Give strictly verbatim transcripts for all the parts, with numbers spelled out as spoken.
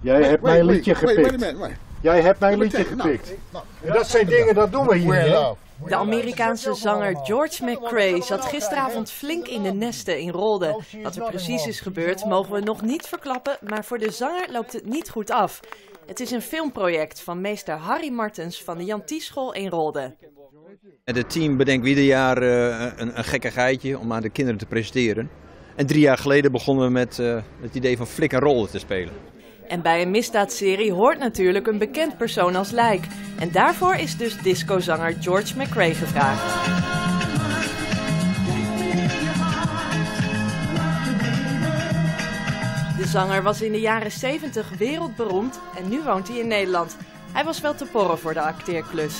Jij hebt mijn liedje gepikt. Jij hebt mijn liedje gepikt. En dat zijn dingen, dat doen we hier. Hè? De Amerikaanse zanger George McCrae zat gisteravond flink in de nesten in Rolde. Wat er precies is gebeurd mogen we nog niet verklappen, maar voor de zanger loopt het niet goed af. Het is een filmproject van meester Harry Martens van de Jan Thies-school in Rolde. Het team bedenkt ieder jaar uh, een, een gekkigheidje om aan de kinderen te presenteren. En drie jaar geleden begonnen we met uh, het idee van Flik en Rolde te spelen. En bij een misdaadserie hoort natuurlijk een bekend persoon als lijk. En daarvoor is dus discozanger George McCrae gevraagd. De zanger was in de jaren zeventig wereldberoemd en nu woont hij in Nederland. Hij was wel te porren voor de acteerklus.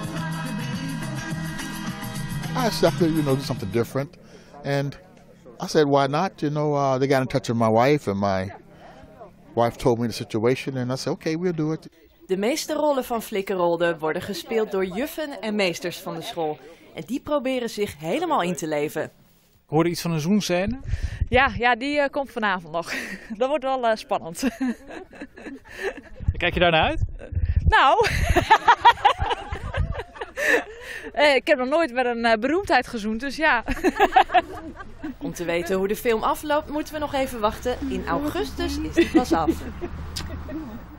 I started, you know, do something different. And I said, why not? You know, uh, they got in touch with my wife and my wife told me the situation and I said, okay, we'll do it. De meeste rollen van Flik en Rolde worden gespeeld door juffen en meesters van de school. En die proberen zich helemaal in te leven. Ik hoorde iets van een zoenscène. Ja, ja, die uh, komt vanavond nog. Dat wordt wel uh, spannend. Kijk je daar naar uit? Nou, uh, ik heb nog nooit met een uh, beroemdheid gezoend, dus ja. Om te weten hoe de film afloopt moeten we nog even wachten. In augustus is het pas af.